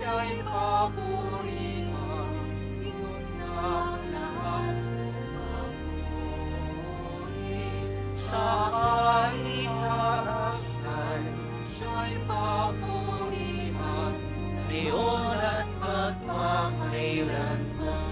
siya'y papurihan, Diyos na lahat papuri. Sa kaitaasan, siya'y papurihan, ngayon at magpakailanman.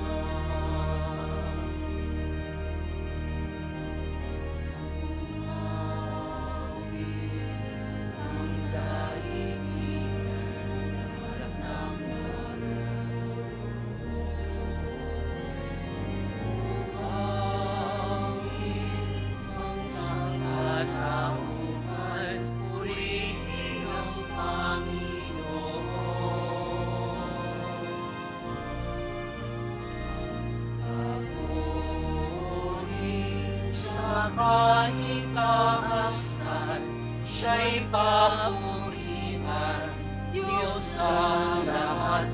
Sa kaitaasan, siya'y papurihan, Diyos sa lahat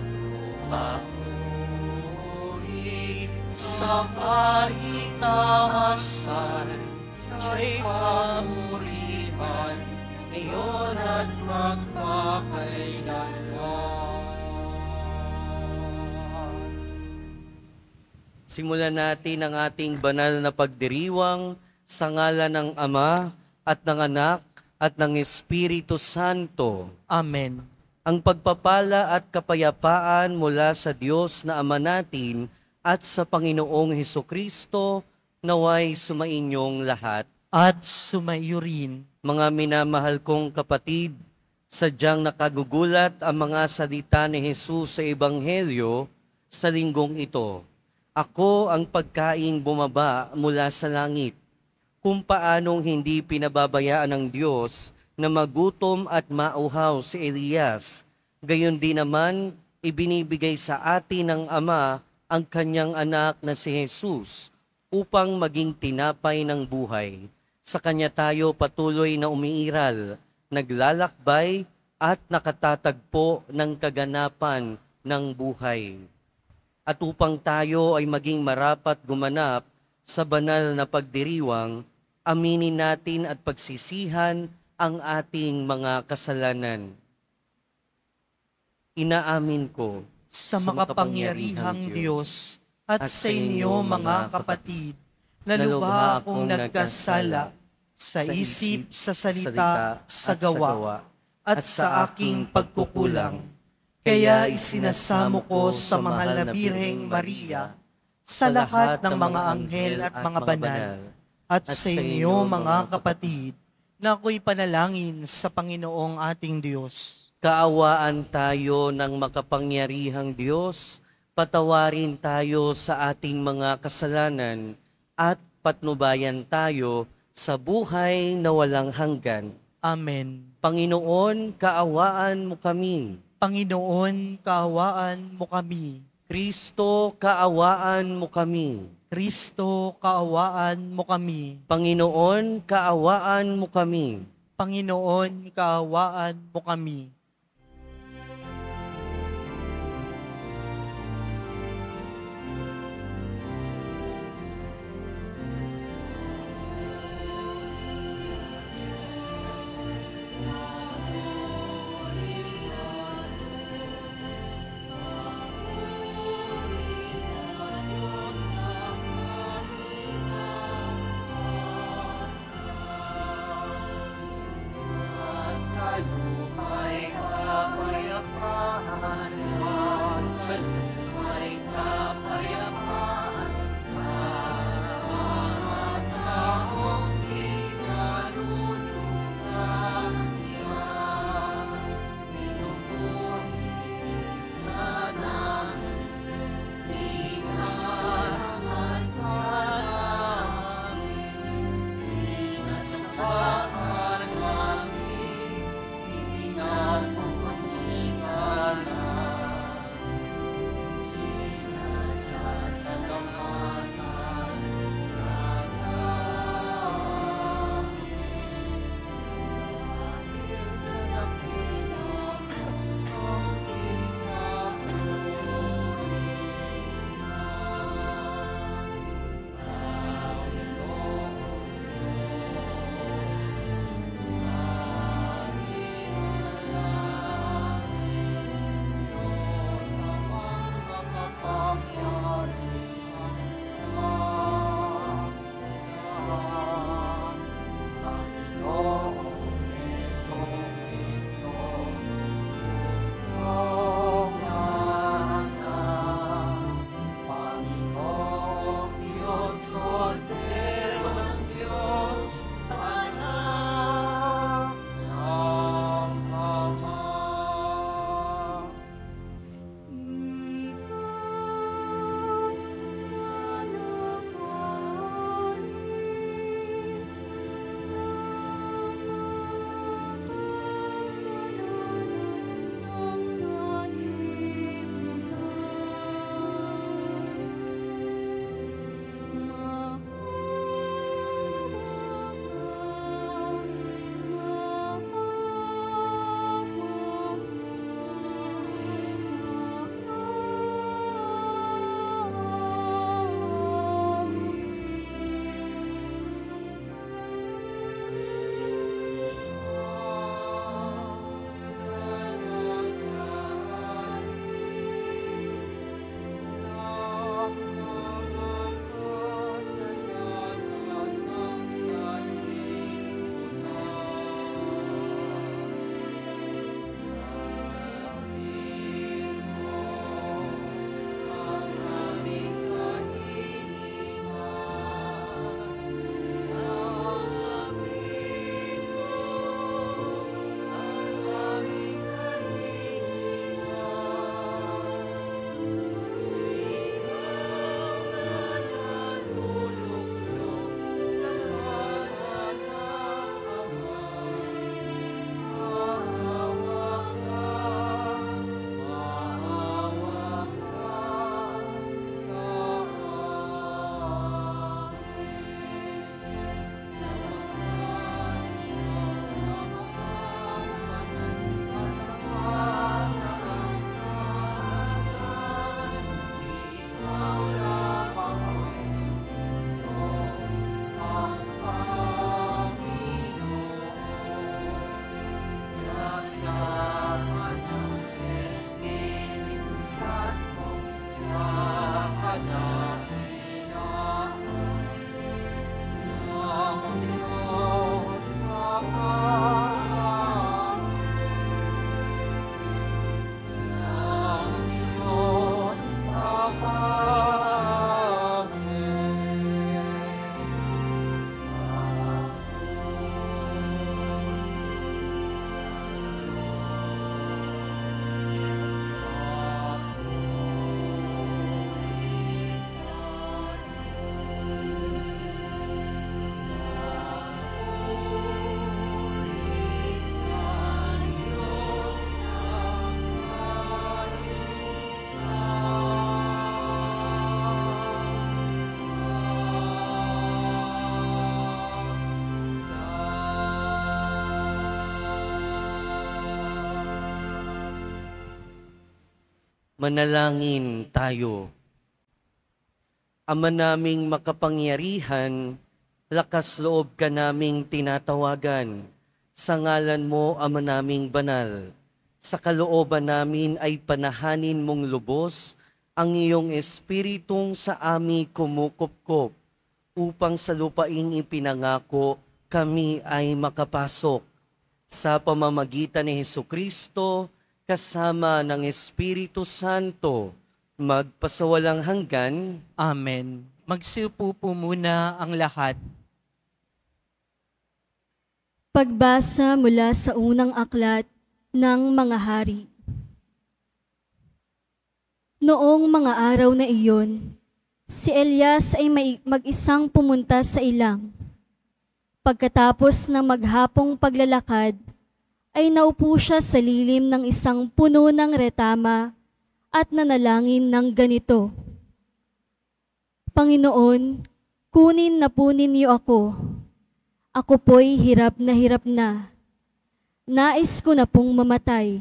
papuri. Sa kaitaasan, siya'y papurihan, ngayon at magpakailanman. Simulan natin ang ating banal na pagdiriwang sa ngalan ng Ama at ng Anak at ng Espiritu Santo. Amen. Ang pagpapala at kapayapaan mula sa Diyos na Ama natin at sa Panginoong Hesukristo naway sumainyong lahat. At sumaiyo rin. Mga minamahal kong kapatid, sadyang nakagugulat ang mga salita ni Jesus sa Ebanghelyo sa linggong ito. Ako ang pagkaing bumaba mula sa langit. Kung paanong hindi pinababayaan ng Diyos na magutom at mauhaw si Elias, gayon din naman ibinibigay sa atin ng Ama ang kanyang anak na si Jesus upang maging tinapay ng buhay. Sa kanya tayo patuloy na umiiral, naglalakbay at nakatatagpo ng kaganapan ng buhay. At upang tayo ay maging marapat gumanap sa banal na pagdiriwang, aminin natin at pagsisihan ang ating mga kasalanan. Inaamin ko Sa makapangyarihang Diyos at sa inyo mga kapatid, na lubha akong nagkasala sa isip, sa salita, sa gawa, at sa aking pagkukulang. Kaya isinasamo ko sa mahal na Birheng Maria, sa lahat ng mga anghel at mga banal, at sa inyo mga kapatid, na ako'y panalangin sa Panginoong ating Diyos. Kaawaan tayo ng makapangyarihang Diyos, patawarin tayo sa ating mga kasalanan, at patnubayan tayo sa buhay na walang hanggan. Amen. Panginoon, kaawaan mo kami. Panginoon, kaawaan mo kami. Kristo, kaawaan mo kami. Kristo, kaawaan mo kami. Panginoon, kaawaan mo kami. Panginoon, kaawaan mo kami. Sa lupa'y Manalangin tayo. Ama naming makapangyarihan, lakas loob ka naming tinatawagan. Sa ngalan mo, Ama naming banal. Sa kalooban namin ay panahanin mong lubos ang iyong espiritong sa amin kumukupkop, upang sa lupaing ipinangako kami ay makapasok. Sa pamamagitan ni Hesukristo, kasama ng Espiritu Santo, magpasawalang hanggan. Amen. Magsiupo po muna ang lahat. Pagbasa mula sa unang aklat ng mga hari. Noong mga araw na iyon, si Elias ay mag-isang pumunta sa ilang. Pagkatapos ng maghapong paglalakad, ay naupo siya sa lilim ng isang puno ng retama at nanalangin ng ganito: Panginoon, kunin na po ninyo ako. Ako po'y hirap na. Nais ko na pong mamatay.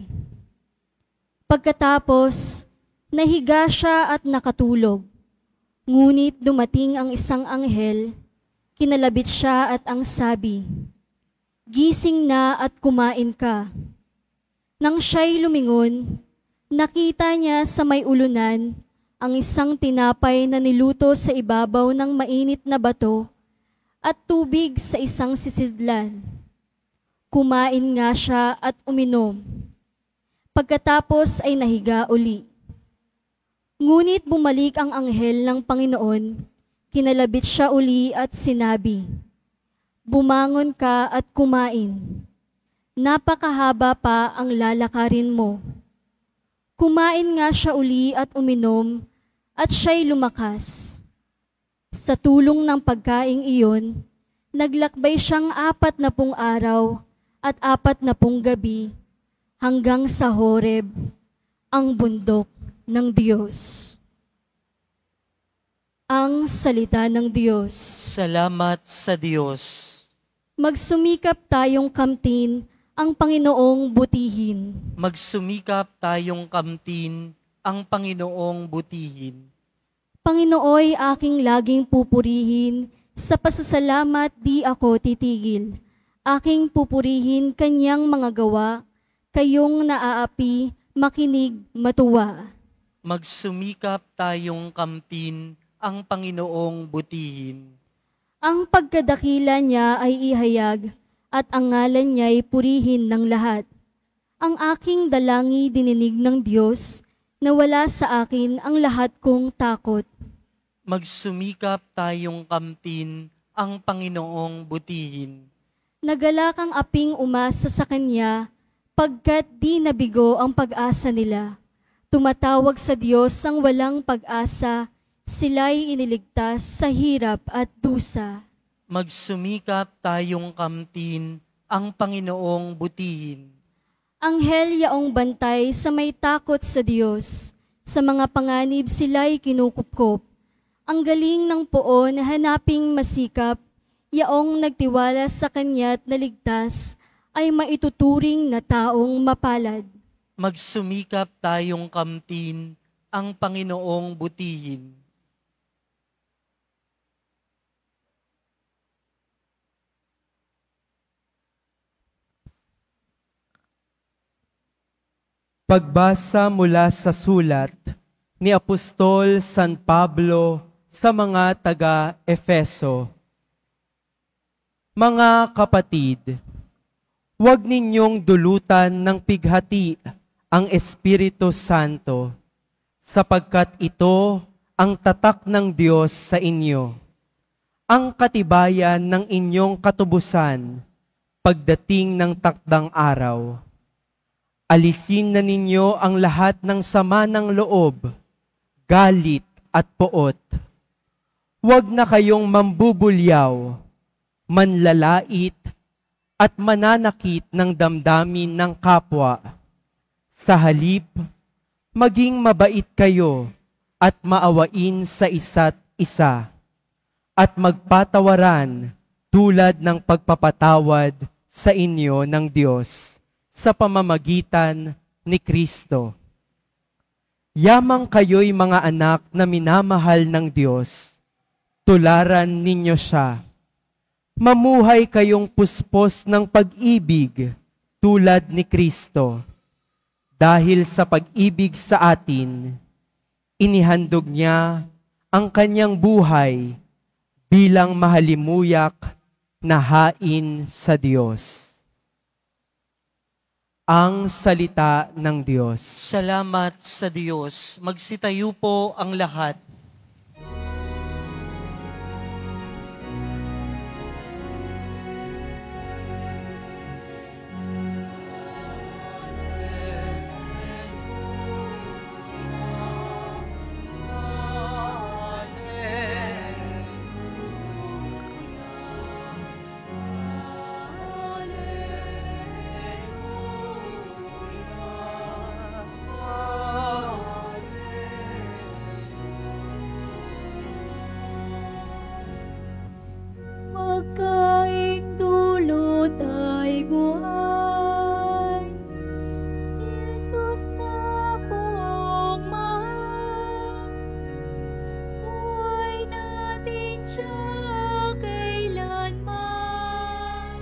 Pagkatapos, nahiga siya at nakatulog. Ngunit dumating ang isang anghel, kinalabit siya at ang sabi, Gising na at kumain ka. Nang siya'y lumingon, nakita niya sa may ulunan ang isang tinapay na niluto sa ibabaw ng mainit na bato at tubig sa isang sisidlan. Kumain nga siya at uminom. Pagkatapos ay nahiga uli. Ngunit bumalik ang anghel ng Panginoon, kinalabit siya uli at sinabi, Bumangon ka at kumain. Napakahaba pa ang lalakarin mo. Kumain nga siya uli at uminom, at siya'y lumakas. Sa tulong ng pagkaing iyon, naglakbay siyang 40 araw at 40 gabi hanggang sa Horeb, ang bundok ng Diyos. Ang salita ng Diyos. Salamat sa Diyos. Magsumikap tayong kamtin ang Panginoong butihin. Magsumikap tayong kamtin ang Panginoong butihin. Panginooy aking laging pupurihin, sa pasasalamat di ako titigil. Aking pupurihin kanyang mga gawa, kayong naaapi, makinig, matuwa. Magsumikap tayong kamtin ang Panginoong butihin. Ang pagkadakila niya ay ihayag, at ang ngalan niya'y purihin ng lahat. Ang aking dalangi dininig ng Diyos, na wala sa akin ang lahat kong takot. Magsumikap tayong kamtin ang Panginoong butihin. Nagalak ang aping umasa sa Kanya, pagkat di nabigo ang pag-asa nila. Tumatawag sa Diyos ang walang pag-asa, sila'y iniligtas sa hirap at dusa. Magsumikap tayong kamtin ang Panginoong butihin. Anghel yaong bantay sa may takot sa Diyos, sa mga panganib sila'y kinukupkop. Ang galing ng poon hanaping masikap, yaong nagtiwala sa Kanya't naligtas, ay maituturing na taong mapalad. Magsumikap tayong kamtin ang Panginoong butihin. Pagbasa mula sa sulat ni Apostol San Pablo sa mga taga-Efeso. Mga kapatid, huwag ninyong dulutan ng pighati ang Espiritu Santo, sapagkat ito ang tatak ng Diyos sa inyo, ang katibayan ng inyong katubusan pagdating ng takdang araw. Alisin na ninyo ang lahat ng sama ng loob, galit at poot. Huwag na kayong mambubulyaw, manlalait at mananakit ng damdamin ng kapwa. Sa halip, maging mabait kayo at maawain sa isa't isa, at magpatawaran tulad ng pagpapatawad sa inyo ng Diyos sa pamamagitan ni Kristo. Yamang kayo'y mga anak na minamahal ng Diyos, tularan ninyo siya. Mamuhay kayong puspos ng pag-ibig tulad ni Kristo. Dahil sa pag-ibig sa atin, inihandog niya ang kanyang buhay bilang mahalimuyak na hain sa Diyos. Ang salita ng Diyos. Salamat sa Diyos. Magsitayo po ang lahat. Pagkaing dulot ay buhay, si Jesus na pong mahal. Buhay natin siya kailanman.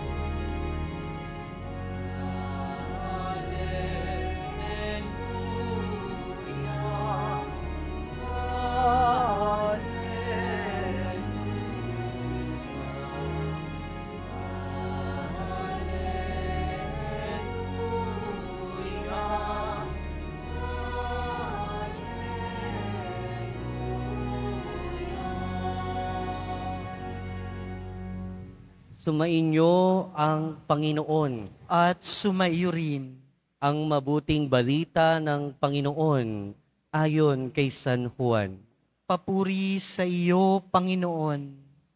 Sumainyo ang Panginoon. At sumaiyo rin. Ang mabuting balita ng Panginoon ayon kay San Juan. Papuri sa iyo, Panginoon.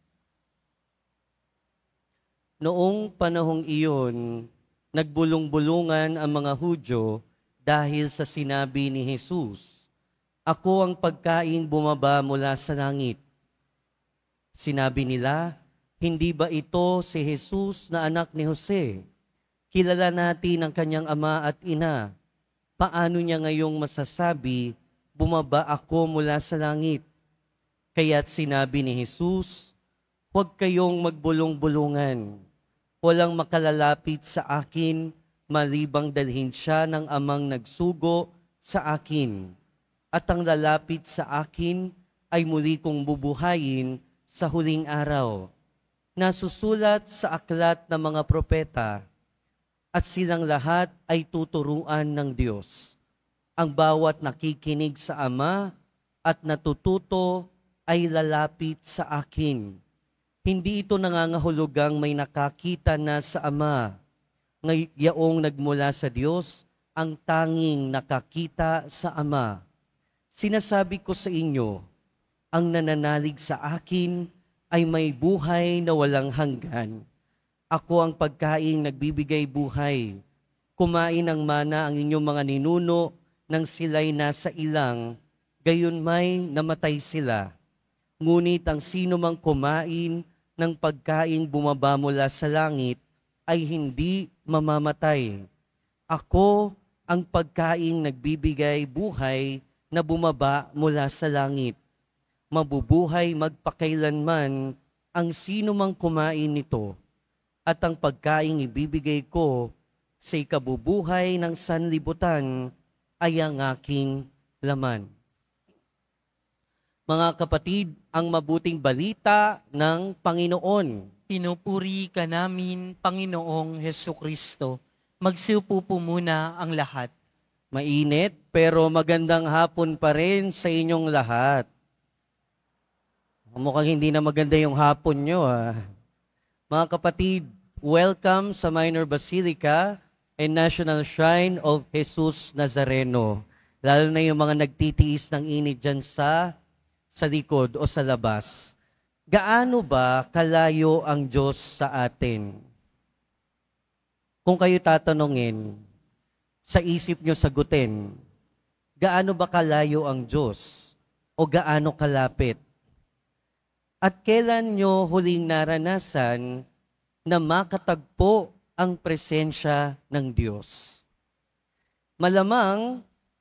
Noong panahong iyon, nagbulong-bulungan ang mga Hudyo dahil sa sinabi ni Jesus, "Ako ang pagkaing bumaba mula sa langit." Sinabi nila, "Hindi ba ito si Jesus na anak ni Jose? Kilala natin ang kanyang ama at ina. Paano niya ngayong masasabi, 'Bumaba ako mula sa langit'?" Kaya't sinabi ni Jesus, "Huwag kayong magbulong-bulungan. Walang makalalapit sa akin malibang dalhin siya ng amang nagsugo sa akin. At ang lalapit sa akin ay muli kong bubuhayin sa huling araw." Nasusulat sa aklat ng mga propeta, at silang lahat ay tuturuan ng Diyos. Ang bawat nakikinig sa Ama at natututo ay lalapit sa akin. Hindi ito nangangahulugang may nakakita na sa Ama. Ngayong nagmula sa Diyos, ang tanging nakakita sa Ama. Sinasabi ko sa inyo, ang nananalig sa akin ay may buhay na walang hanggan. Ako ang pagkaing nagbibigay buhay. Kumain ng mana ang inyong mga ninuno nang sila'y nasa ilang, gayon may namatay sila. Ngunit ang sino mang kumain ng pagkaing bumaba mula sa langit ay hindi mamamatay. Ako ang pagkaing nagbibigay buhay na bumaba mula sa langit. Mabubuhay magpakailanman ang sino mang kumain nito, at ang pagkaing ibibigay ko sa ikabubuhay ng sanlibutan ay ang aking laman. Mga kapatid, ang mabuting balita ng Panginoon. Pinupuri ka namin, Panginoong Hesukristo. Magsiupo po muna ang lahat. Mainit pero magandang hapon pa rin sa inyong lahat. Mukhang hindi na maganda yung hapon nyo. Mga kapatid, welcome sa Minor Basilica and National Shrine of Jesus Nazareno. Lalo na yung mga nagtitiis ng init dyan sa likod o sa labas. Gaano ba kalayo ang Diyos sa atin? Kung kayo tatanungin, sa isip nyo sagutin, gaano ba kalayo ang Diyos o gaano kalapit? At kailan nyo huling naranasan na makatagpo ang presensya ng Diyos? Malamang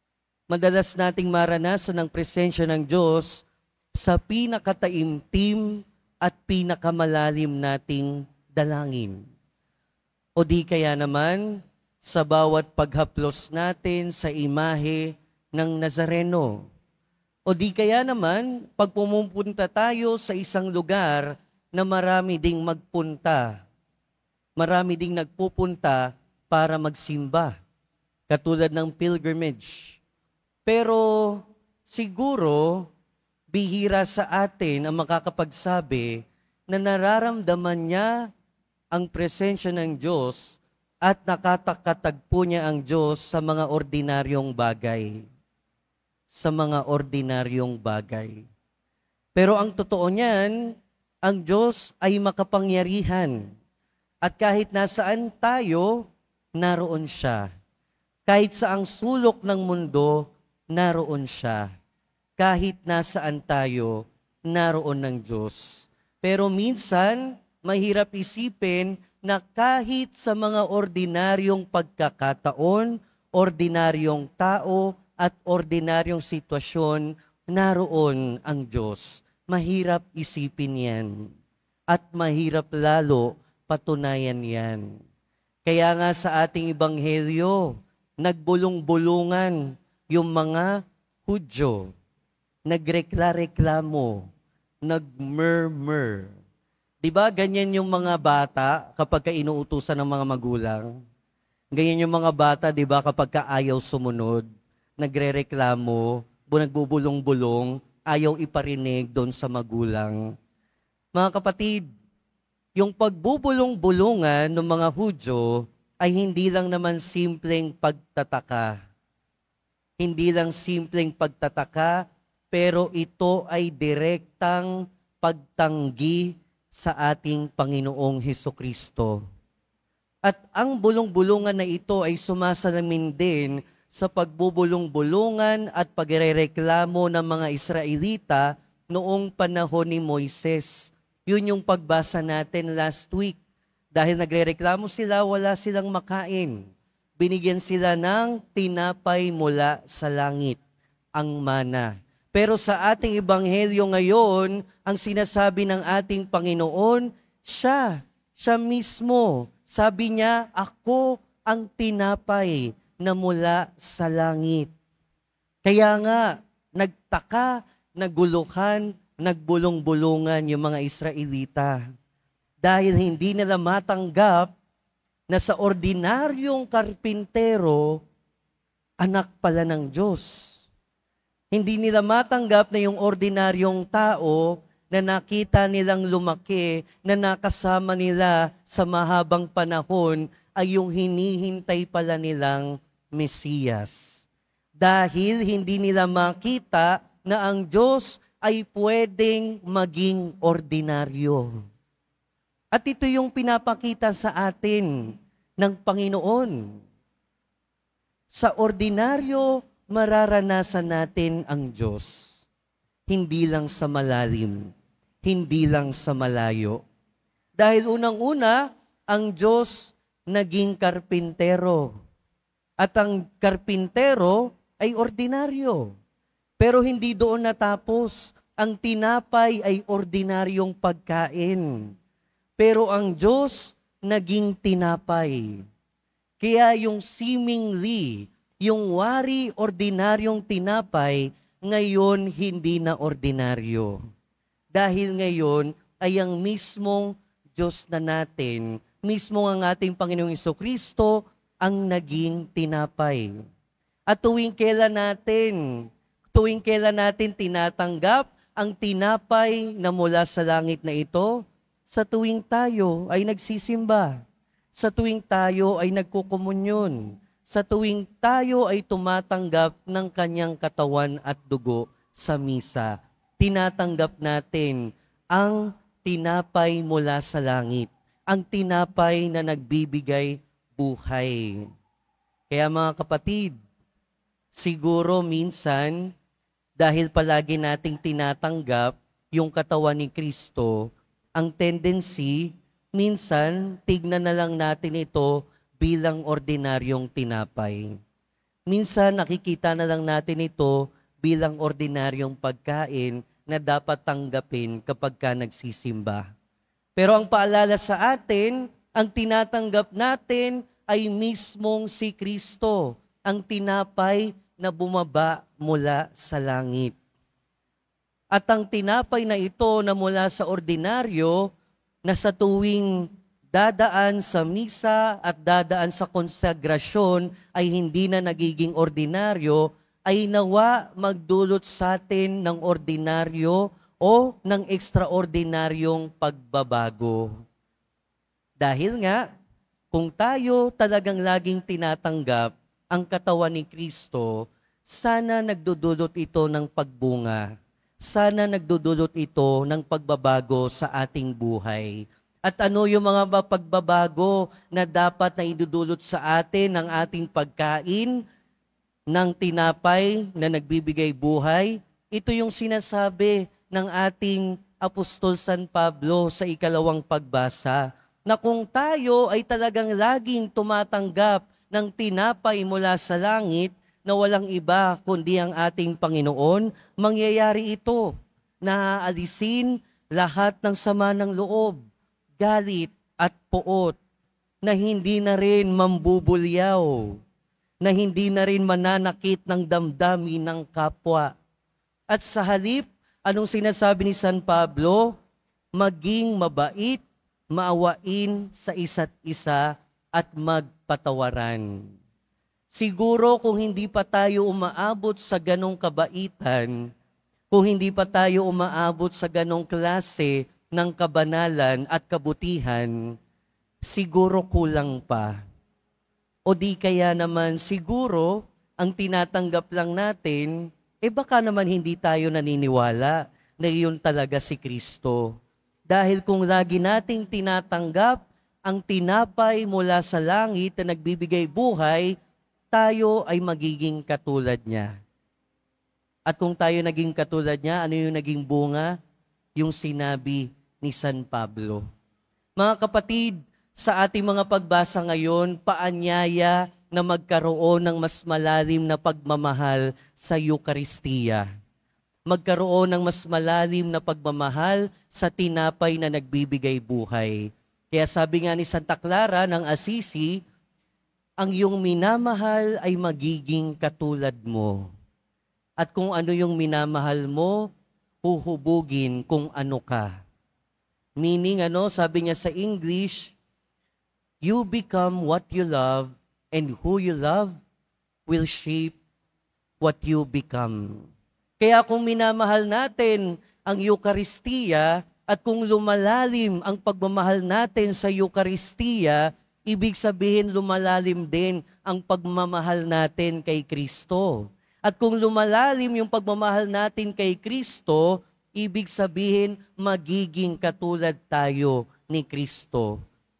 madalas nating maranasan ang presensya ng Diyos sa pinakataimtim at pinakamalalim nating dalangin. O di kaya naman, sa bawat paghaplos natin sa imahe ng Nazareno. O di kaya naman, pag pumupunta tayo sa isang lugar na marami ding magpunta, marami ding nagpupunta para magsimba, katulad ng pilgrimage. Pero siguro, bihira sa atin ang makakapagsabi na nararamdaman niya ang presensya ng Diyos at nakakatagpo niya ang Diyos sa mga ordinaryong bagay. Sa mga ordinaryong bagay. Pero ang totoo niyan, ang Diyos ay makapangyarihan. At kahit nasaan tayo, naroon siya. Kahit sa ang sulok ng mundo, naroon siya. Kahit nasaan tayo, naroon ng Diyos. Pero minsan, mahirap isipin na kahit sa mga ordinaryong pagkakataon, ordinaryong tao, at ordinaryong sitwasyon, naroon ang Diyos. Mahirap isipin yan. At mahirap lalo patunayan yan. Kaya nga sa ating ebanghelyo, nagbulong-bulungan yung mga Hudyo, nagrekla-reklamo, nagmurmur. Diba ganyan yung mga bata kapag inuutusan ng mga magulang? Ganyan yung mga bata, diba, kapag ayaw sumunod, nagrereklamo, nagbubulong-bulong, ayaw iparinig doon sa magulang. Mga kapatid, yung pagbubulong-bulungan ng mga Hudyo ay hindi lang naman simpleng pagtataka. Hindi lang simpleng pagtataka, pero ito ay direktang pagtanggi sa ating Panginoong Hesukristo. At ang bulong-bulungan na ito ay sumasalamin din sa pagbubulong-bulungan at pagrereklamo ng mga Israelita noong panahon ni Moises. Yun yung pagbasa natin last week. Dahil nagrereklamo sila, wala silang makain. Binigyan sila ng tinapay mula sa langit, ang mana. Pero sa ating ebanghelyo ngayon, ang sinasabi ng ating Panginoon, siya mismo. Sabi niya, ako ang tinapay na mula sa langit. Kaya nga, nagtaka, naguluhan, nagbulong-bulungan yung mga Israelita. Dahil hindi nila matanggap na sa ordinaryong karpintero, anak pala ng Diyos. Hindi nila matanggap na yung ordinaryong tao na nakita nilang lumaki, na nakasama nila sa mahabang panahon, ay yung hinihintay pala nilang Mesiyas. Dahil hindi nila makita na ang Diyos ay pwedeng maging ordinaryo. At ito yung pinapakita sa atin ng Panginoon. Sa ordinaryo, mararanasan natin ang Diyos. Hindi lang sa malalim, hindi lang sa malayo. Dahil unang-una, ang Diyos naging karpintero. At ang karpintero ay ordinaryo. Pero hindi doon natapos. Ang tinapay ay ordinaryong pagkain. Pero ang Diyos naging tinapay. Kaya yung seemingly, yung wari ordinaryong tinapay, ngayon hindi na ordinaryo. Dahil ngayon ay ang mismong Diyos na natin, mismo ang ating Panginoong Hesukristo ang naging tinapay. At tuwing kailan natin tinatanggap ang tinapay na mula sa langit na ito, sa tuwing tayo ay nagsisimba, sa tuwing tayo ay nagkukomunyon, sa tuwing tayo ay tumatanggap ng kanyang katawan at dugo sa misa. Tinatanggap natin ang tinapay mula sa langit, ang tinapay na nagbibigay buhay. Kaya mga kapatid, siguro minsan, dahil palagi nating tinatanggap yung katawan ni Kristo, ang tendency, minsan, tignan na lang natin ito bilang ordinaryong tinapay. Minsan nakikita na lang natin ito bilang ordinaryong pagkain na dapat tanggapin kapag ka nagsisimba. Pero ang paalala sa atin, ang tinatanggap natin ay mismong si Kristo, ang tinapay na bumaba mula sa langit. At ang tinapay na ito na mula sa ordinaryo, na sa tuwing dadaan sa misa at dadaan sa konsagrasyon ay hindi na nagiging ordinaryo, ay nawa magdulot sa atin ng ordinaryo o ng ekstraordinaryong pagbabago. Dahil nga, kung tayo talagang laging tinatanggap ang katawan ni Kristo, sana nagdudulot ito ng pagbunga. Sana nagdudulot ito ng pagbabago sa ating buhay. At ano yung mga pagbabago na dapat na idudulot sa atin ng ating pagkain ng tinapay na nagbibigay buhay? Ito yung sinasabi ng ating Apostol San Pablo sa ikalawang pagbasa, na kung tayo ay talagang laging tumatanggap ng tinapay mula sa langit, na walang iba kundi ang ating Panginoon, mangyayari ito na aalisin lahat ng sama ng loob, galit at poot, na hindi na rin mambubulyaw, na hindi na rin mananakit ng damdamin ng kapwa. At sa halip, anong sinasabi ni San Pablo? Maging mabait, maawain sa isa't isa at magpatawaran. Siguro kung hindi pa tayo umaabot sa ganong kabaitan, kung hindi pa tayo umaabot sa ganong klase ng kabanalan at kabutihan, siguro kulang pa. O di kaya naman siguro ang tinatanggap lang natin, baka naman hindi tayo naniniwala na iyon talaga si Kristo. Dahil kung lagi nating tinatanggap ang tinapay mula sa langit na nagbibigay buhay, tayo ay magiging katulad niya. At kung tayo naging katulad niya, ano yung naging bunga? Yung sinabi ni San Pablo. Mga kapatid, sa ating mga pagbasa ngayon, paanyaya na magkaroon ng mas malalim na pagmamahal sa Eucharistia. Magkaroon ng mas malalim na pagmamahal sa tinapay na nagbibigay buhay. Kaya sabi nga ni Santa Clara ng Assisi, ang iyong minamahal ay magiging katulad mo. At kung ano yung minamahal mo, huhubugin kung ano ka. Meaning, sabi niya sa English, you become what you love, and who you love will shape what you become. Kaya kung minamahal natin ang Eucharistia, at kung lumalalim ang pagmamahal natin sa Eucharistia, ibig sabihin lumalalim din ang pagmamahal natin kay Kristo. At kung lumalalim yung pagmamahal natin kay Kristo, ibig sabihin magiging katulad tayo ni Kristo.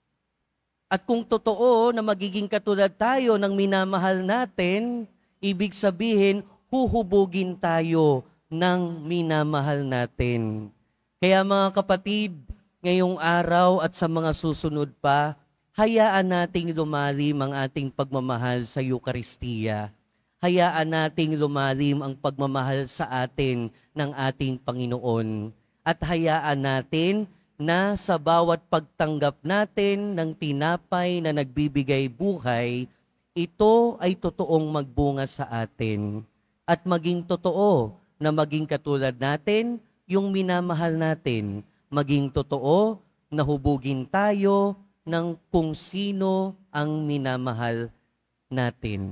At kung totoo na magiging katulad tayo ng minamahal natin, ibig sabihin huhubugin tayo ng minamahal natin. Kaya mga kapatid, ngayong araw at sa mga susunod pa, hayaan nating lumalim ang ating pagmamahal sa Eucharistia. Hayaan nating lumalim ang pagmamahal sa atin ng ating Panginoon. At hayaan natin na sa bawat pagtanggap natin ng tinapay na nagbibigay buhay, ito ay totoong magbunga sa atin. At maging totoo na maging katulad natin yung minamahal natin. Maging totoo na hubugin tayo ng kung sino ang minamahal natin.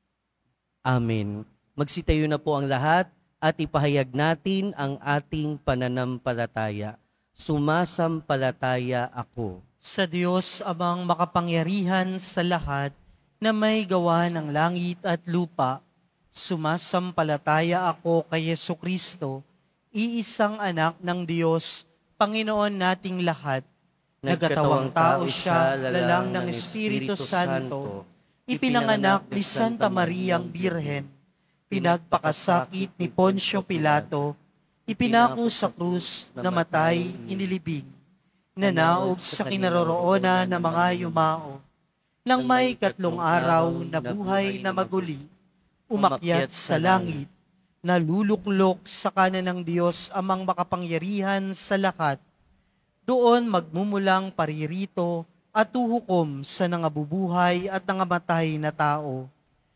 Amen. Magsitayo na po ang lahat at ipahayag natin ang ating pananampalataya. Sumasampalataya ako sa Diyos amang makapangyarihan sa lahat na may gawa ng langit at lupa. Sumasampalataya ako kay Jesucristo, iisang anak ng Diyos, Panginoon nating lahat. Nagkatawang tao siya, lalang ng Espiritu Santo, ipinanganak ni Santa Mariang Birhen, pinagpakasakit ni Poncio Pilato, ipinako sa krus, namatay, inilibing, nanaog sa kinaroroonan ng mga yumao, nang may 3 araw na buhay na maguli, umakyat sa langit, naluluklok sa kanan ng Diyos amang makapangyarihan sa lahat. Doon magmumulang paririto at uhukom sa nangabubuhay at nangamatay na tao.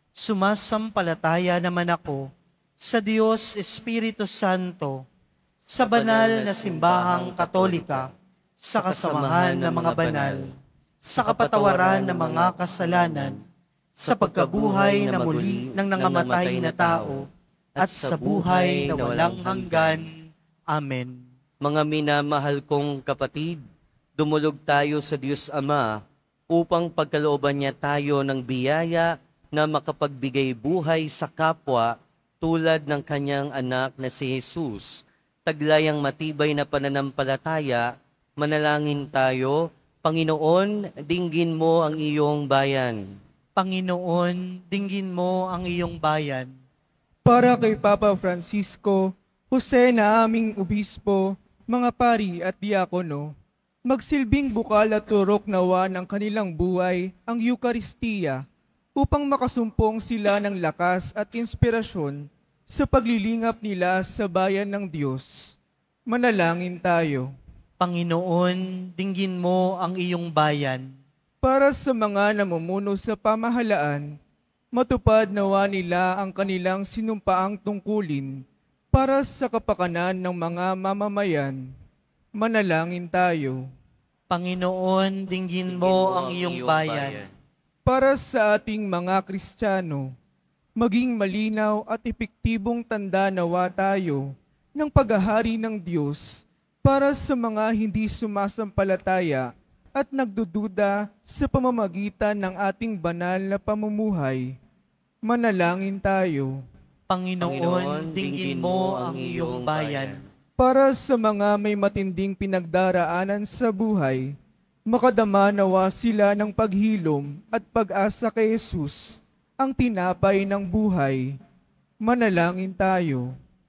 Sumasampalataya naman ako sa Diyos Espiritu Santo, sa banal na simbahang katolika, sa kasamahan ng mga banal, sa kapatawaran ng mga kasalanan, sa pagkabuhay na muli ng nangamatay na tao, at sa buhay na walang hanggan. Amen. Mga minamahal kong kapatid, dumulog tayo sa Diyos Ama upang pagkalooban niya tayo ng biyaya na makapagbigay buhay sa kapwa tulad ng kanyang anak na si Jesus. Taglayang matibay na pananampalataya, manalangin tayo. Panginoon, dinggin mo ang iyong bayan. Panginoon, dinggin mo ang iyong bayan. Para kay Papa Francisco, Jose na aming obispo, mga pari at diakono, magsilbing bukal at turok nawa ng kanilang buhay ang Eukaristiya upang makasumpong sila ng lakas at inspirasyon sa paglilingap nila sa bayan ng Diyos. Manalangin tayo. Panginoon, dinggin mo ang iyong bayan. Para sa mga namumuno sa pamahalaan, matupad nawa nila ang kanilang sinumpaang tungkulin para sa kapakanan ng mga mamamayan. Manalangin tayo. Panginoon, dinggin mo ang iyong bayan. Para sa ating mga Kristiyano, maging malinaw at epektibong tanda nawa tayo ng paghahari ng Diyos para sa mga hindi sumasampalataya at nagdududa sa pamamagitan ng ating banal na pamumuhay. Manalangin tayo. Panginoon, dinggin mo ang iyong bayan. Para sa mga may matinding pinagdaraanan sa buhay, makadama nawa sila ng paghilom at pag-asa kay Jesus, ang tinapay ng buhay. Manalangin tayo.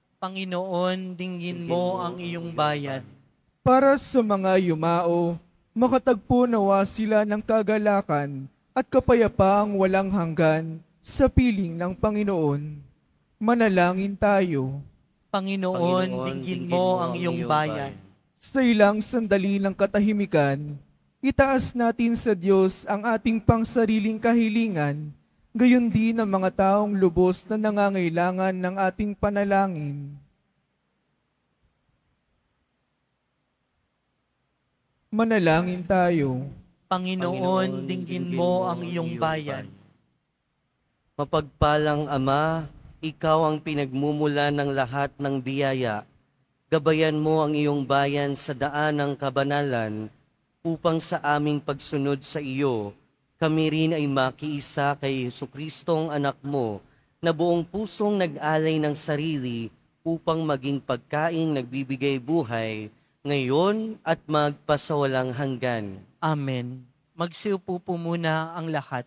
Panginoon, dinggin mo ang iyong bayan. Para sa mga yumao, makatagpo nawa sila ng kagalakan at kapayapaang walang hanggan sa piling ng Panginoon. Manalangin tayo. Panginoon, dinggin mo ang iyong bayan. Sa ilang sandali ng katahimikan, itaas natin sa Diyos ang ating pangsariling kahilingan, gayon din ang mga taong lubos na nangangailangan ng ating panalangin. Manalangin tayo. Panginoon, dinggin mo ang iyong bayan. Mapagpalang Ama, ikaw ang pinagmumula ng lahat ng biyaya. Gabayan mo ang iyong bayan sa daan ng kabanalan upang sa aming pagsunod sa iyo, kami rin ay makiisa kay Jesucristong anak mo na buong pusong nag-alay ng sarili upang maging pagkaing nagbibigay buhay ngayon at magpasawalang hanggan. Amen. Magsiupo po muna ang lahat.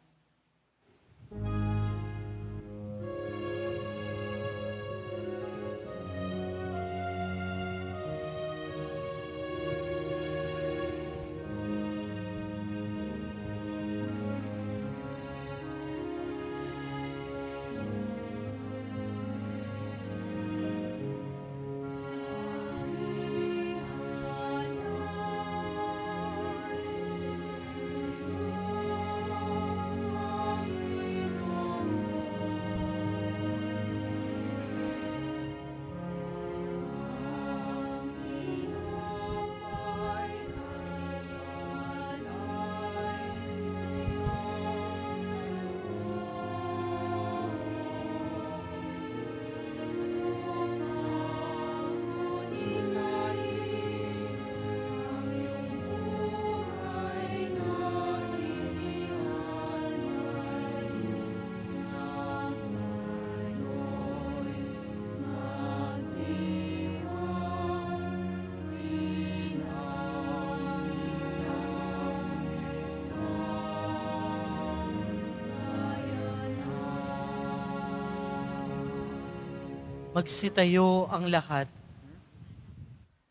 Magsitayo ang lahat.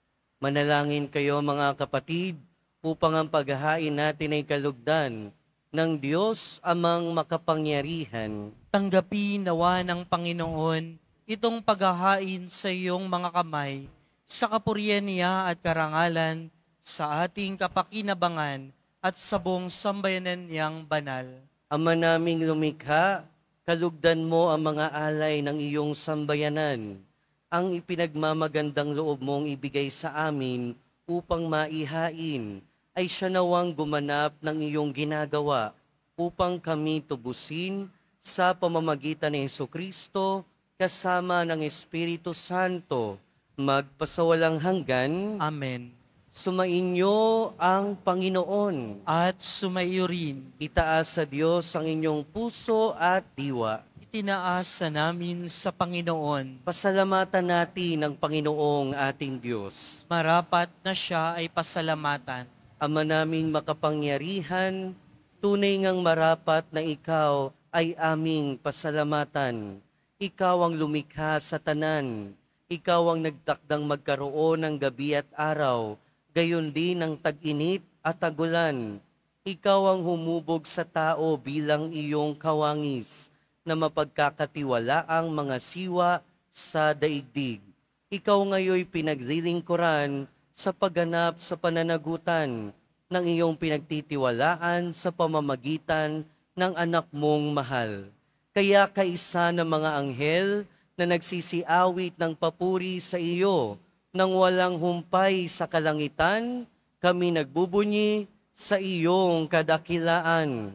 Manalangin kayo mga kapatid upang ang paghahain natin ay kalugdan ng Diyos amang makapangyarihan, Tanggapin nawa ng Panginoon itong paghahain sa iyong mga kamay, sa kapurihan niya at karangalan, sa ating kapakinabangan at sa buong sambayanan niyang banal. Ama naming lumikha, kalugdan mo ang mga alay ng iyong sambayanan, ang ipinagmamagandang loob mong ibigay sa amin upang maihain, ay siya nawang gumanap ng iyong ginagawa upang kami tubusin sa pamamagitan ni Hesukristo kasama ng Espiritu Santo, magpasawalang hanggan. Amen. Sumainyo ang Panginoon. At sumaiyo rin, Itaas sa Diyos ang inyong puso at diwa. itinaasa namin sa Panginoon. Pasalamatan natin ang Panginoong ating Diyos. Marapat na siya ay pasalamatan. Ama naming makapangyarihan, tunay ngang marapat na ikaw ay aming pasalamatan. Ikaw ang lumikha sa tanan. Ikaw ang nagtakdang magkaroon ng gabi at araw, gayon din ang tag-init at tagulan. Ikaw ang humubog sa tao bilang iyong kawangis, na mapagkakatiwalaang mga siwa sa daigdig. Ikaw ngayoy pinaglilingkuran sa pagganap sa pananagutan ng iyong pinagtitiwalaan sa pamamagitan ng anak mong mahal. Kaya kaisa ng mga anghel na nagsisiawit ng papuri sa iyo, nang walang humpay sa kalangitan, kami nagbubunyi sa iyong kadakilaan.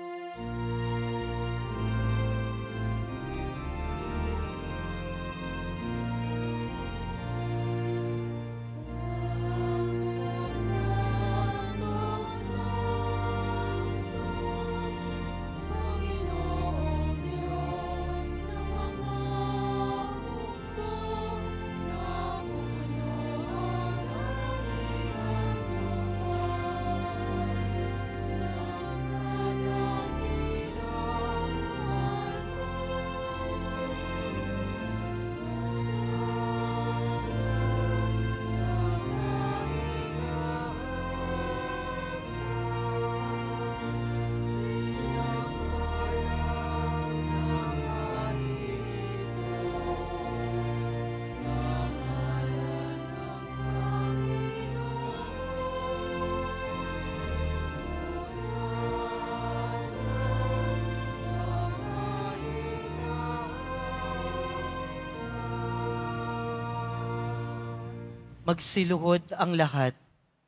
Magsiluhod ang lahat.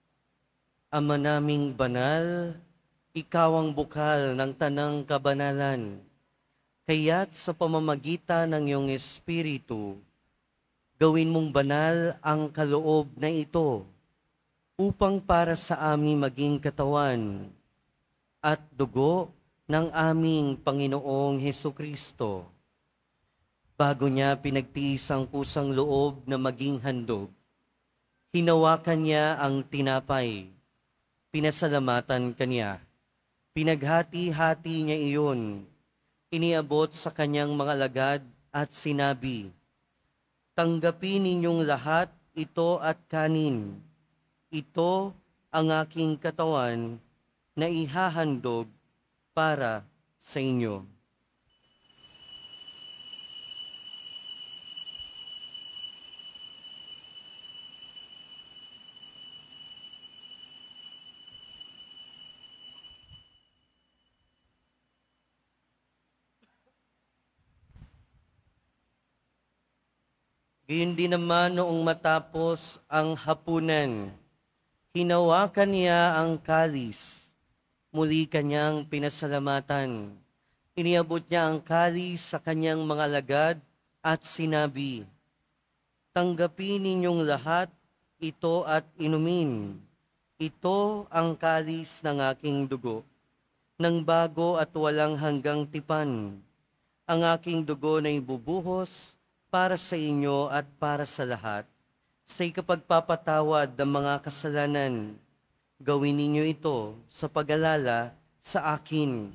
Ama naming banal, ikaw ang bukal ng tanang kabanalan. Kaya't sa pamamagitan ng iyong Espiritu, gawin mong banal ang kaloob na ito upang para sa amin maging katawan at dugo ng aming Panginoong Hesukristo. Bago niya pinagtiis ang pusang loob na maging handog, hinawakan niya ang tinapay, pinasalamatan kanya, pinaghati-hati niya iyon, iniabot sa kanyang mga alagad at sinabi, "Tanggapin ninyong lahat ito at kanin. Ito ang aking katawan na ihahandog para sa inyo." Gayun din naman noong matapos ang hapunan, hinawakan niya ang kalis, muli kanyang pinasalamatan. Iniabot niya ang kalis sa kanyang mga alagad at sinabi, "Tanggapin ninyong lahat ito at inumin. Ito ang kalis ng aking dugo, ng bago at walang hanggang tipan. Ang aking dugo na ibubuhos para sa inyo at para sa lahat, sa ikapagpapatawad ng mga kasalanan. Gawin ninyo ito sa pag-alala sa akin."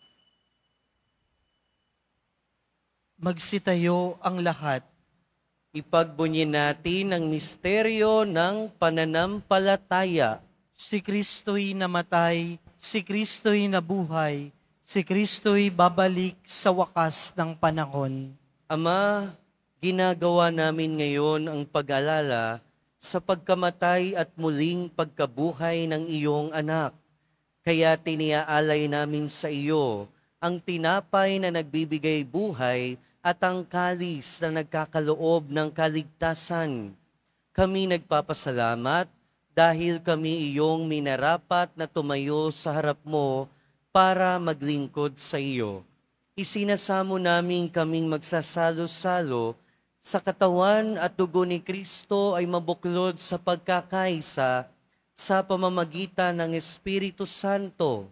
Magsitayo ang lahat. Ipagbunyin natin ang misteryo ng pananampalataya. Si Kristo'y namatay, si Kristo'y nabuhay, si Kristo'y babalik sa wakas ng panahon. Ama, ginagawa namin ngayon ang pag-alala sa pagkamatay at muling pagkabuhay ng iyong anak. Kaya tiniaalay namin sa iyo ang tinapay na nagbibigay buhay at ang kalis na nagkakaloob ng kaligtasan. Kami nagpapasalamat dahil kami iyong minarapat na tumayo sa harap mo para maglingkod sa iyo. Isinasamo namin kaming magsasalo-salo sa katawan at dugo ni Kristo ay mabuklod sa pagkakaisa sa pamamagitan ng Espiritu Santo.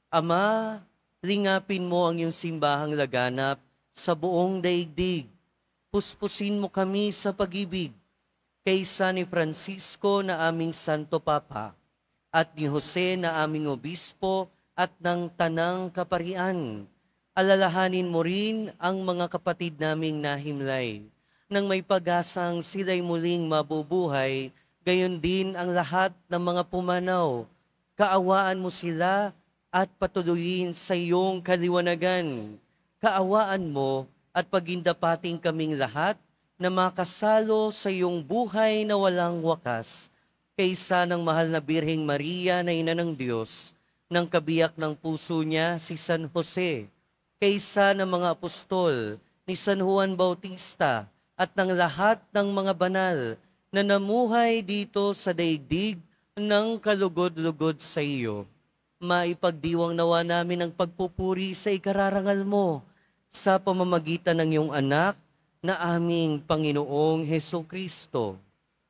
Ama, lingapin mo ang iyong simbahang laganap sa buong daigdig. Puspusin mo kami sa pag-ibig kaysa ni Francisco na aming Santo Papa at ni Jose na aming Obispo at ng Tanang Kaparian. Alalahanin mo rin ang mga kapatid naming nahimlay nang may pag-asang sila'y muling mabubuhay, gayon din ang lahat ng mga pumanaw. Kaawaan mo sila at patuloyin sa iyong kaliwanagan. Kaawaan mo at pagindapating kaming lahat na makasalo sa iyong buhay na walang wakas, kaysa ng mahal na Birheng Maria na Ina ng Diyos, ng kabiyak ng puso niya si San Jose, kaysa ng mga apostol ni San Juan Bautista at ng lahat ng mga banal na namuhay dito sa daigdig ng kalugod-lugod sa iyo. Maipagdiwang nawa namin ang pagpupuri sa ikararangal mo sa pamamagitan ng iyong anak na aming Panginoong Hesukristo.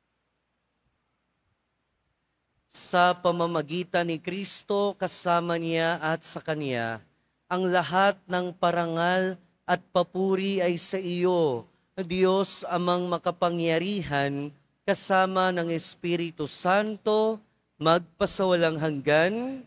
Sa pamamagitan ni Kristo, kasama niya at sa Kanya, ang lahat ng parangal at papuri ay sa iyo, Diyos amang makapangyarihan, kasama ng Espiritu Santo, magpasawalang hanggan.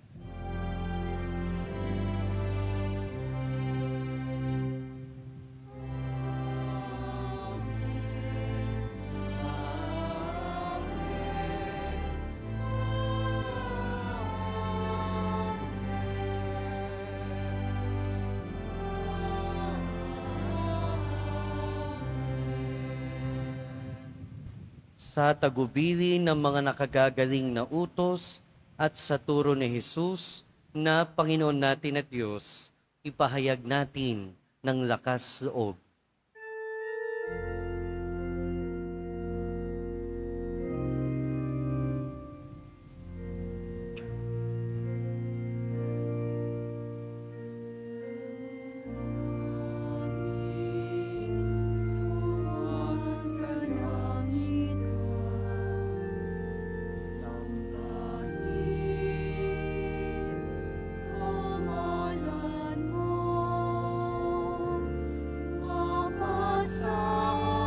Sa tagubilin ng mga nakagagaling na utos at sa turo ni Jesus na Panginoon natin at Diyos, ipahayag natin ng lakas loob. Sa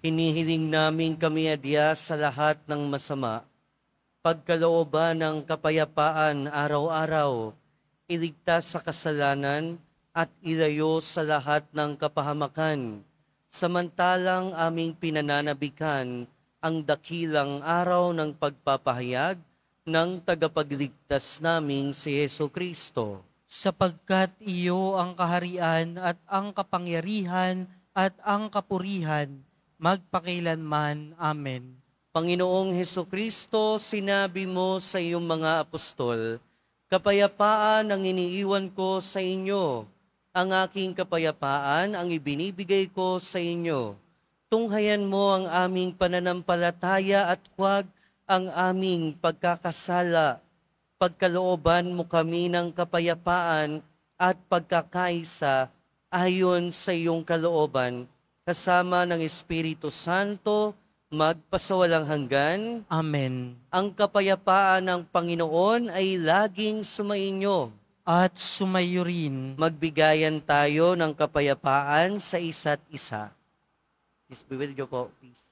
Hinihiling namin kami adya sa lahat ng masama, pagkalooban ng kapayapaan araw-araw, iligtas sa kasalanan at ilayo sa lahat ng kapahamakan, samantalang aming pinananabikan ang dakilang araw ng pagpapahayag ng tagapagligtas naming si Heso Kristo. Sapagkat iyo ang kaharian at ang kapangyarihan at ang kapurihan, magpakailanman. Amen. Panginoong Heso Kristo, sinabi mo sa iyong mga apostol, kapayapaan ang iniiwan ko sa inyo, ang aking kapayapaan ang ibinibigay ko sa inyo. Tunghayan mo ang aming pananampalataya at huwag ang aming pagkakasala. Pagkalooban mo kami ng kapayapaan at pagkakaisa ayon sa iyong kalooban, kasama ng Espiritu Santo, magpasawalang hanggan. Amen. Ang kapayapaan ng Panginoon ay laging sumainyo. At sumayo rin. Magbigayan tayo ng kapayapaan sa isa't isa. Please be with you po, please.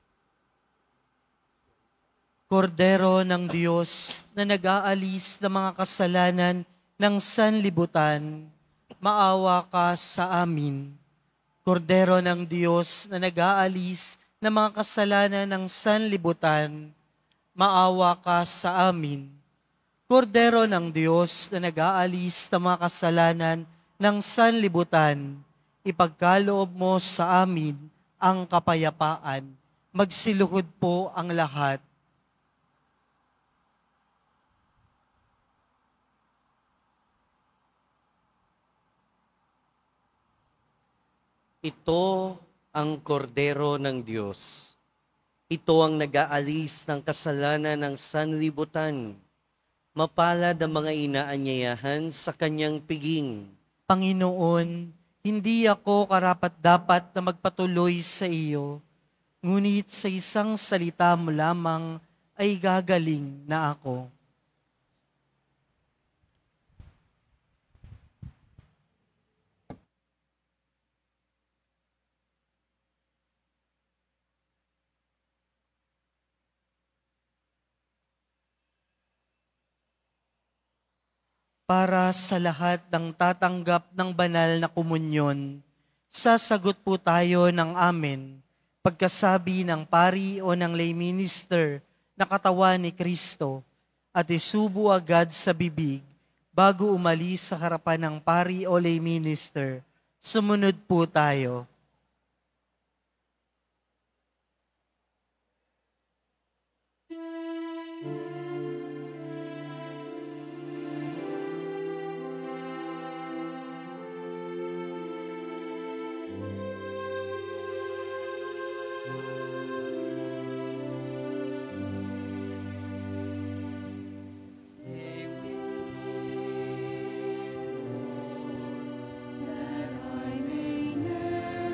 Kordero ng Diyos na nag-aalis ng mga kasalanan ng sanlibutan, maawa ka sa amin. Kordero ng Diyos na nag-aalis ng mga kasalanan ng sanlibutan, maawa ka sa amin. Kordero ng Diyos na nag-aalis ng mga kasalanan ng sanlibutan, ipagkaloob mo sa amin ang kapayapaan. Magsiluhod po ang lahat. Ito ang kordero ng Diyos. Ito ang nag-aalis ng kasalanan ng sanlibutan. Mapalad ang mga inaanyayahan sa kanyang piging. Panginoon, hindi ako karapat-dapat na magpatuloy sa iyo, ngunit sa isang salita mo lamang ay gagaling na ako. Para sa lahat ng tatanggap ng banal na komunyon, sasagot po tayo ng amen pagkasabi ng pari o ng lay minister na katawan ni Kristo at isubo agad sa bibig bago umalis sa harapan ng pari o lay minister. Sumunod po tayo. That I may never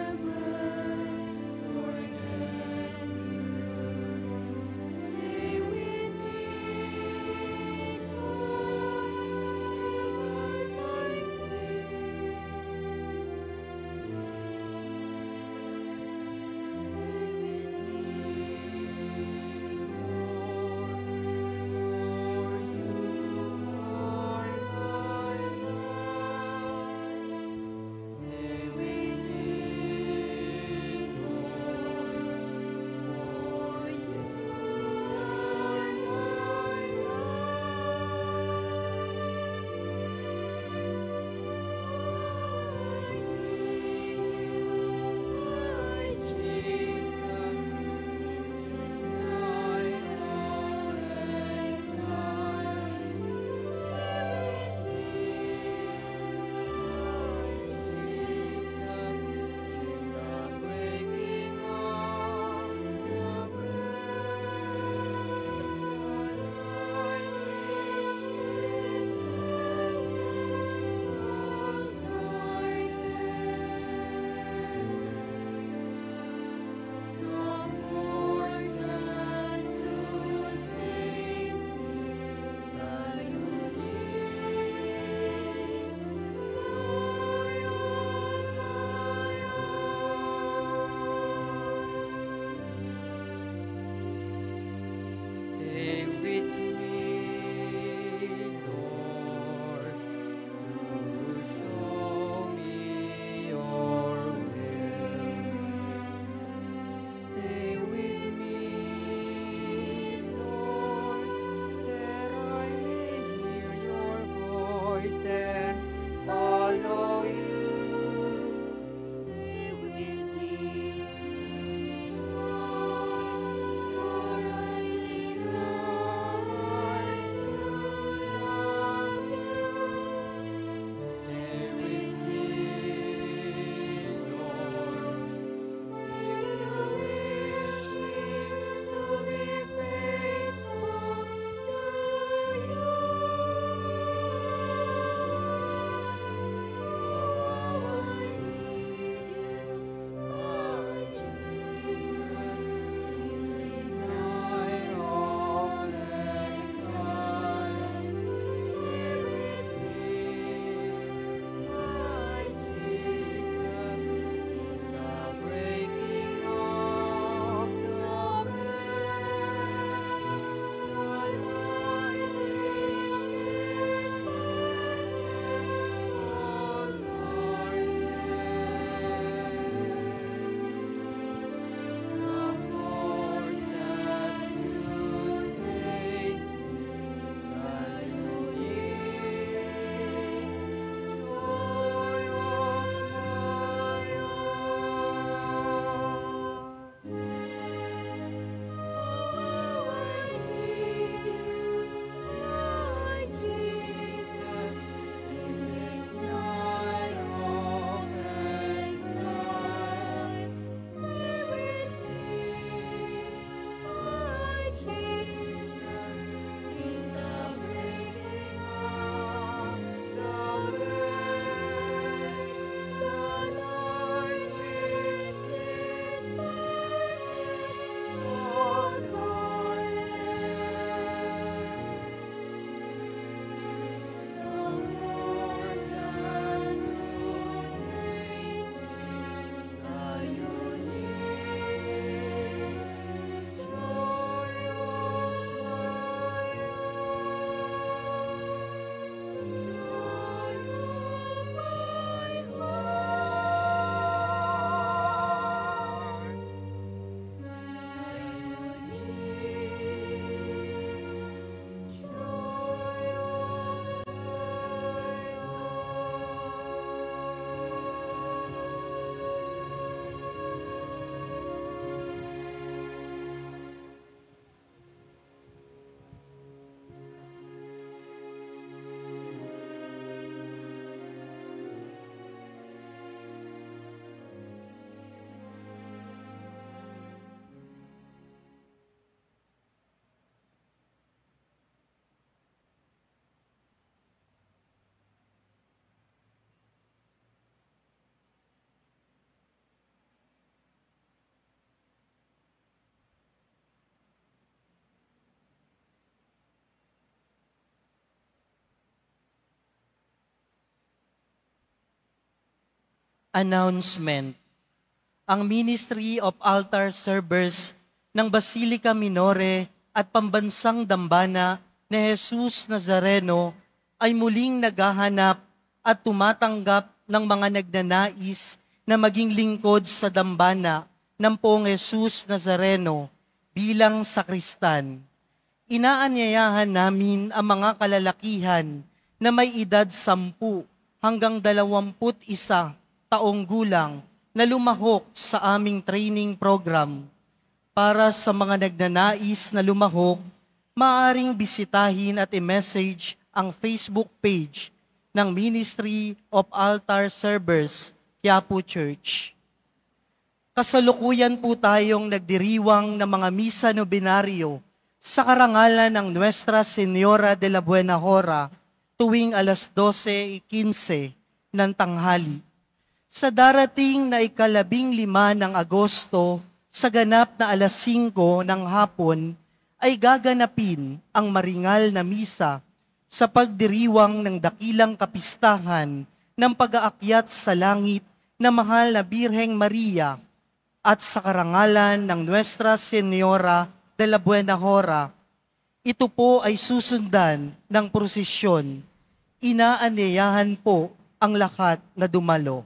Announcement. Ang Ministry of Altar Servers ng Basilica Minore at Pambansang Dambana ni Jesus Nazareno ay muling naghahanap at tumatanggap ng mga nagnanais na maging lingkod sa dambana ng Poong Jesus Nazareno bilang sakristan. Inaanyayahan namin ang mga kalalakihan na may edad 10 hanggang 21 taong gulang na lumahok sa aming training program. Para sa mga nagnanais na lumahok, maaaring bisitahin at i-message ang Facebook page ng Ministry of Altar Servers, Quiapo Church. Kasalukuyan po tayong nagdiriwang ng mga misa nobinaryo sa karangalan ng Nuestra Señora de la Buena Hora tuwing alas 12:15 ng tanghali. Sa darating na ika-15 ng Agosto, sa ganap na alas 5 ng hapon, ay gaganapin ang maringal na misa sa pagdiriwang ng dakilang kapistahan ng pag-aakyat sa langit na mahal na Birheng Maria at sa karangalan ng Nuestra Señora de la Buena Hora. Ito po ay susundan ng prosesyon. Inaanyayahan po ang lahat na dumalo.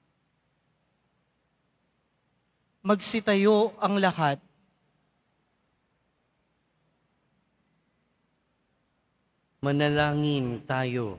Magsitayo ang lahat. Manalangin tayo.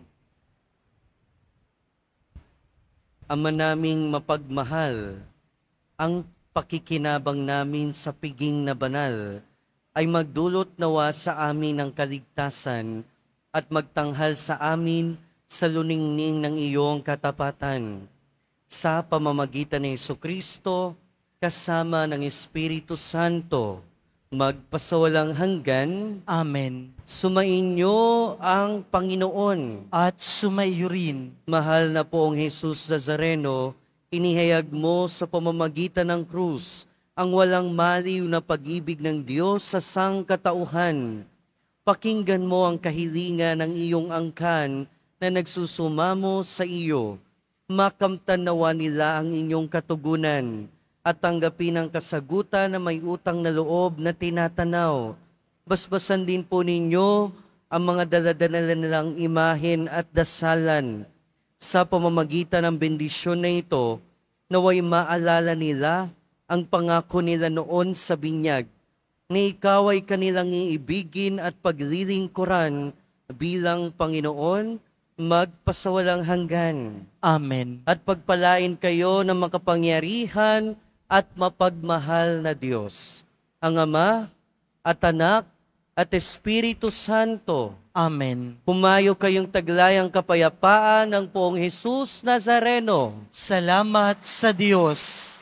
Ama naming mapagmahal, ang pakikinabang namin sa piging na banal ay magdulot nawa sa amin ng kaligtasan at magtanghal sa amin sa luningning ng iyong katapatan. Sa pamamagitan ni Jesucristo, kasama ng Espiritu Santo, magpasawalang hanggan. Amen. Sumainyo ang Panginoon. At sumaiyo rin. Mahal na Poong Jesus Nazareno, inihayag mo sa pamamagitan ng krus ang walang maliw na pag-ibig ng Diyos sa sangkatauhan. Pakinggan mo ang kahilingan ng iyong angkan na nagsusumamo sa iyo. Makamtan nawa nila ang inyong katugunan at tanggapin ang kasagutan na may utang na loob na tinatanaw. Basbasan din po ninyo ang mga daladala nilang imahen at dasalan. Sa pamamagitan ng bendisyon na ito, naway maalala nila ang pangako nila noon sa binyag, na ikaw ay kanilang iibigin at paglilingkuran bilang Panginoon, magpasawalang hanggan. Amen. At pagpalain kayo ng makapangyarihan at mapagmahal na Diyos, ang Ama at Anak at Espiritu Santo. Amen. Humayo kayong taglayang kapayapaan ng Poong Jesus Nazareno. Salamat sa Diyos.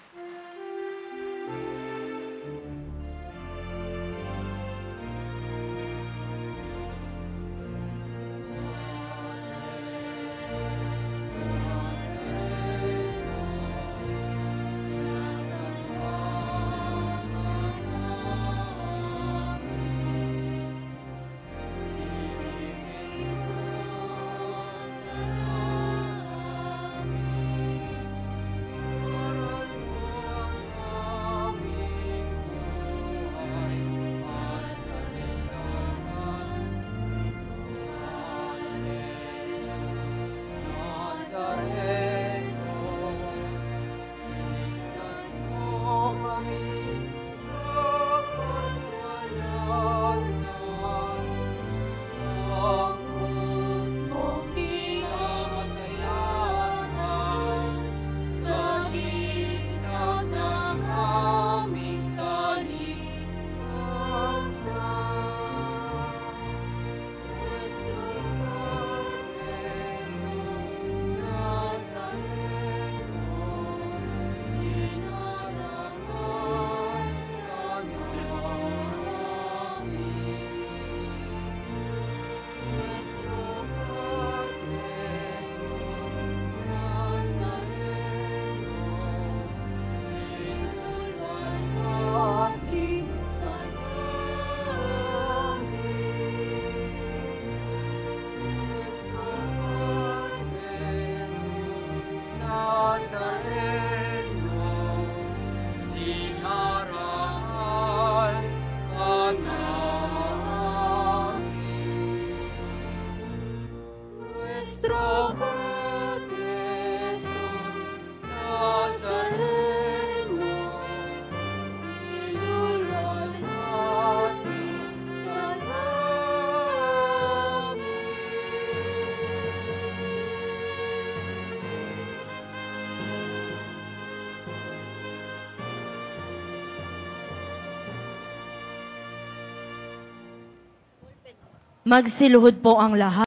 nuestro Padre Jesús Nazareno, inulan natin kanamin. Magsiluhod po ang lahat.